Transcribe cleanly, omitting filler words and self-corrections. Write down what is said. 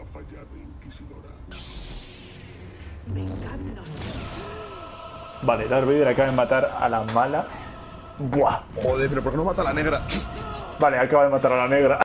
ha fallado, Inquisidora. Vale, Darth Vader acaba de matar a la mala. Buah. Joder, pero ¿por qué no mata a la negra? Vale, acaba de matar a la negra.